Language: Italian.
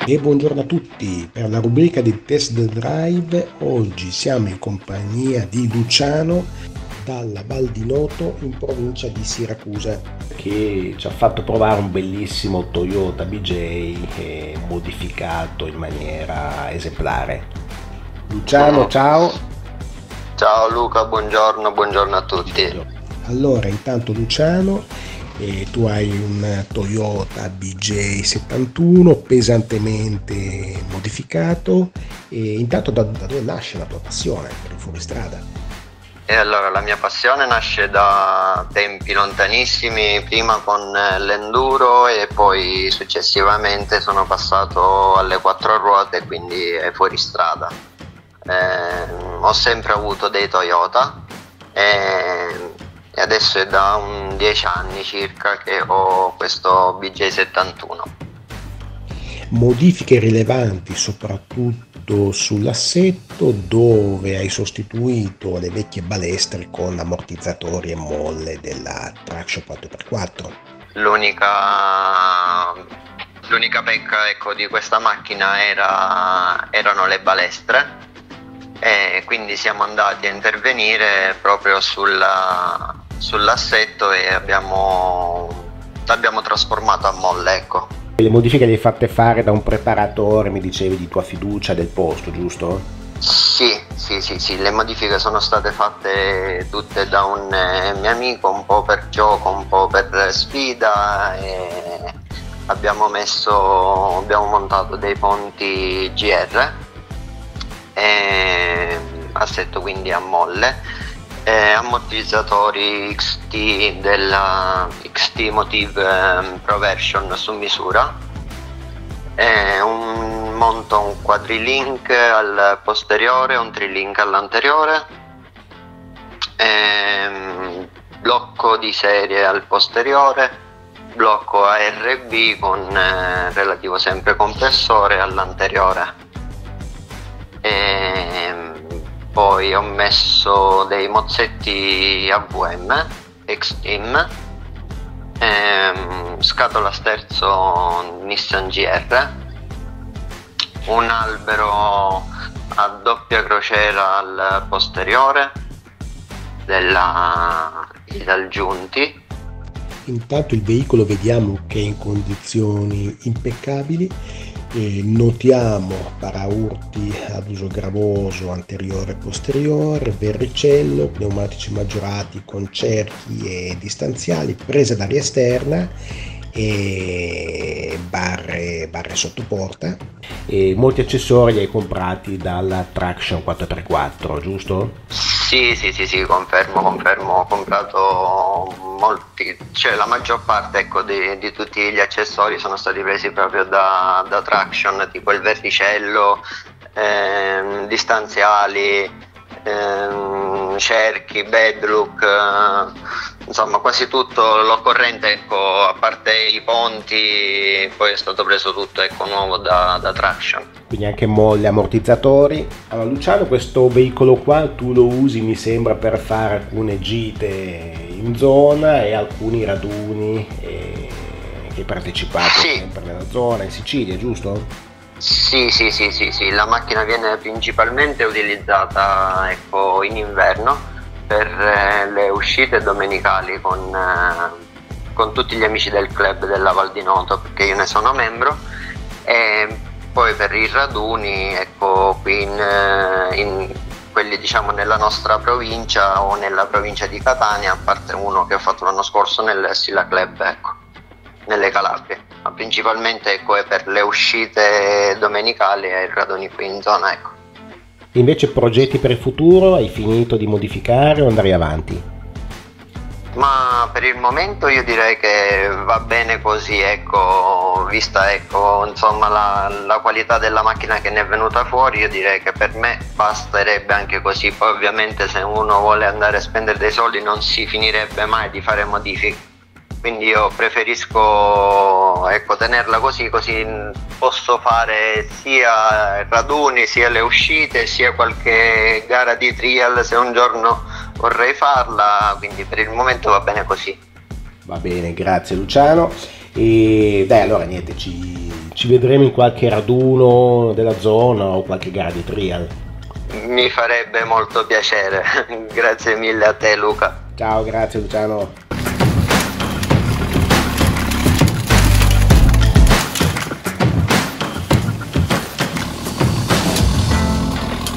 E buongiorno a tutti, per la rubrica di Test Drive oggi siamo in compagnia di Luciano dalla Val di Noto in provincia di Siracusa, che ci ha fatto provare un bellissimo Toyota BJ modificato in maniera esemplare. Luciano, ciao. Ciao Luca, buongiorno a tutti. Allora, intanto Luciano, tu hai un Toyota BJ71 pesantemente modificato e intanto da dove nasce la tua passione per il fuoristrada? E allora la mia passione nasce da tempi lontanissimi, prima con l'enduro e poi successivamente sono passato alle quattro ruote, quindi ai fuoristrada. Ho sempre avuto dei Toyota e adesso è da 10 anni circa che ho questo BJ71. Modifiche rilevanti soprattutto sull'assetto, dove hai sostituito le vecchie balestre con ammortizzatori e molle della Traction 4x4. L'unica pecca, ecco, di questa macchina erano le balestre, e quindi siamo andati a intervenire proprio sull'assetto e l'abbiamo trasformato a molle, ecco. Le modifiche le hai fatte fare da un preparatore, mi dicevi, di tua fiducia del posto, giusto? Sì, le modifiche sono state fatte tutte da un mio amico, un po' per gioco, un po' per sfida, e abbiamo montato dei ponti GR, assetto quindi a molle, ammortizzatori XT della XT Motive Pro Version su misura, monto un quadrilink al posteriore, un trilink all'anteriore, blocco di serie al posteriore, blocco ARB con relativo sempre compressore all'anteriore. Poi ho messo dei mozzetti AVM Extreme, scatola sterzo Nissan GR, un albero a doppia crociera al posteriore della Giunti. Intanto il veicolo vediamo che è in condizioni impeccabili, notiamo paraurti ad uso gravoso anteriore e posteriore, verricello, pneumatici maggiorati con cerchi e distanziali, presa d'aria esterna e barre sottoporta. E molti accessori li hai comprati dalla Traction 4x4, giusto? Sì, confermo, ho comprato molti, cioè la maggior parte, ecco, di tutti gli accessori sono stati presi proprio da Traction, tipo il verticello, distanziali, cerchi, bedlook, insomma quasi tutto l'occorrente, ecco, a parte i ponti, poi è stato preso tutto, ecco, nuovo da Traction. Quindi anche molle, ammortizzatori. Allora Luciano, questo veicolo qua tu lo usi, mi sembra, per fare alcune gite in zona e alcuni raduni che hai partecipato sempre nella zona, in Sicilia, giusto? Sì, la macchina viene principalmente utilizzata, ecco, in inverno per le uscite domenicali con tutti gli amici del club della Val di Noto, perché io ne sono membro, e poi per i raduni, ecco, qui in quelli, diciamo, nella nostra provincia o nella provincia di Catania, a parte uno che ho fatto l'anno scorso nel Sila Club, ecco, nelle Calabrie. Ma principalmente, ecco, è per le uscite domenicali e i raduni qui in zona, ecco. Invece progetti per il futuro? Hai finito di modificare o andrai avanti? Ma per il momento io direi che va bene così, ecco, vista, ecco, insomma, la qualità della macchina che ne è venuta fuori, io direi che per me basterebbe anche così. Poi ovviamente se uno vuole andare a spendere dei soldi non si finirebbe mai di fare modifiche, quindi io preferisco, ecco, tenerla così posso fare sia raduni, sia le uscite, sia qualche gara di trial se un giorno vorrei farla, quindi per il momento va bene così. Va bene, grazie Luciano. E dai, allora niente, ci vedremo in qualche raduno della zona o qualche gara di trial. Mi farebbe molto piacere. Grazie mille a te Luca. Ciao, grazie Luciano.